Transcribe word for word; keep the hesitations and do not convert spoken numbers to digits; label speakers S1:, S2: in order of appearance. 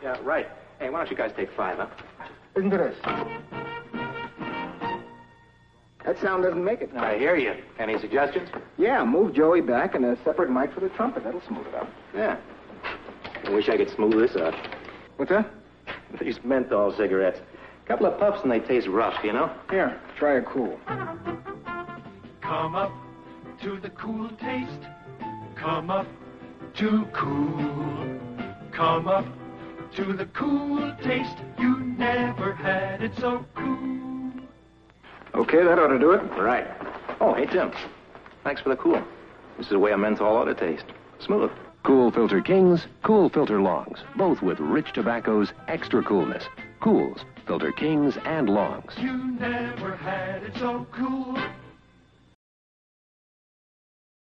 S1: Yeah, right. Hey, why don't you guys take five, huh?
S2: Listen to this. That sound doesn't make it.
S1: I hear you. Any suggestions?
S2: Yeah, move Joey back and a separate mic for the trumpet. That'll smooth it up.
S1: Yeah. I wish I could smooth this out.
S2: What's that?
S1: These menthol cigarettes. Couple of puffs and they taste rough, you know?
S2: Here, try a cool.
S3: Come up to the cool taste. Come up to cool. Come up to the cool taste. You never had it so cool.
S2: Okay, that ought to do it.
S1: Right. Oh, hey, Tim. Thanks for the cool. This is the way a menthol ought to taste. Smooth.
S4: Cool Filter Kings, Cool Filter Longs, both with rich tobacco's extra coolness. Cools, Filter Kings and Longs.
S3: You never had it so cool.